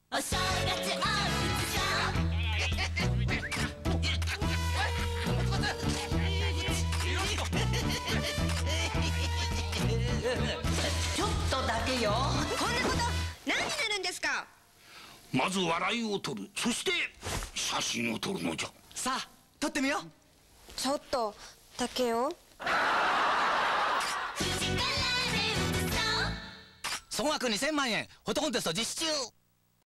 お正月おちょっとだけよ。 こんなこと何になるんですか。 まず笑いを取る、そして写真を撮るのじゃ。 さあ撮ってみよう。 ちょっとだけよ。 総額2000万円フォトコンテスト実施中。